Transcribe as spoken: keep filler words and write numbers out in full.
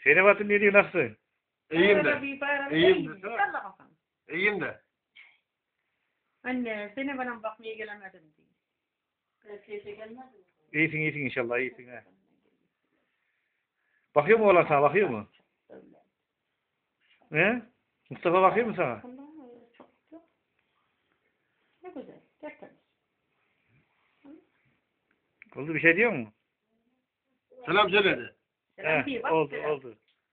Zeynep'in ne diyor, nasılsın? İyiyim de. Arada bir bayram İyiyim iyiyim. de. Salla kafanı. İyiyim de. Anne seni bana bakmaya gelemedim diye. İyisin iyisin inşallah, iyisin ha. Bakıyor mu oğlan sana, bakıyor mu? He? Mustafa bakıyor mu sana? Çok güzel. Ne güzel. Tertemiz. Oldu, bir şey diyor mu? Selam söyledi. Selam He, diye bak. oldu selam. oldu.